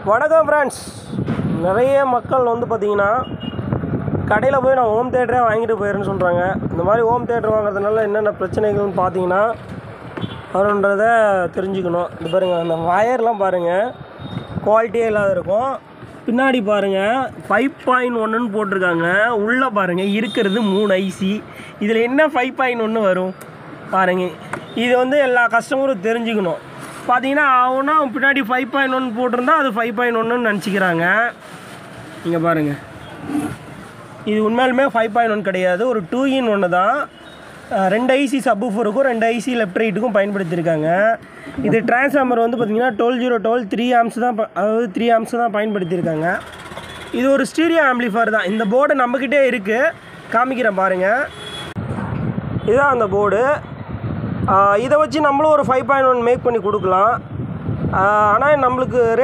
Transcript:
வணக்கம் ஃப்ரெண்ட்ஸ். நிறைய மக்கள் வந்து பார்த்திங்கன்னா கடையில் போய் நான் ஹோம் தேட்டரே வாங்கிட்டு போயிடுறேன்னு சொல்கிறாங்க. இந்த மாதிரி ஹோம் தேட்டர் வாங்குறதுனால என்னென்ன பிரச்சனைகள்னு பார்த்தீங்கன்னா அவருன்றதை தெரிஞ்சுக்கணும். இது பாருங்கள், அந்த வயர்லாம் பாருங்கள் குவாலிட்டியே இல்லாத இருக்கும். பின்னாடி பாருங்கள் 5.1ன்னு போட்டிருக்காங்க. உள்ளே பாருங்கள் இருக்கிறது 3 ஐசி. இதில் என்ன 5.1 வரும் பாருங்கள். இது வந்து எல்லா கஸ்டமரும் தெரிஞ்சுக்கணும். பார்த்தீங்கன்னா அவனா பின்னாடி 5.1 போட்டிருந்தா அது 5.1ன்னு நினச்சிக்கிறாங்க. இங்கே பாருங்கள், இது உண்மையிலுமே 5.1 கிடையாது, ஒரு 2-in-1 தான். 2 ஐசி சப்வூஃபருக்கும் 2 ஐசி லெஃப்ட் ரைட்டுக்கும் பயன்படுத்தியிருக்காங்க. இது டிரான்ஸ்ஃபார்மர் வந்து பார்த்திங்கன்னா 12-0-12 3 amps தான், அதாவது 3 amps தான் பயன்படுத்தியிருக்காங்க. இது ஒரு ஸ்டீரியோ ஆம்பிளிஃபையர் தான். இந்த போர்டு நம்மக்கிட்டே இருக்குது, காமிக்கிறேன் பாருங்கள். இதுதான் அந்த போர்டு. இதை வச்சு நம்மளும் ஒரு 5.1 மேக் பண்ணி கொடுக்கலாம். ஆனால் நம்மளுக்கு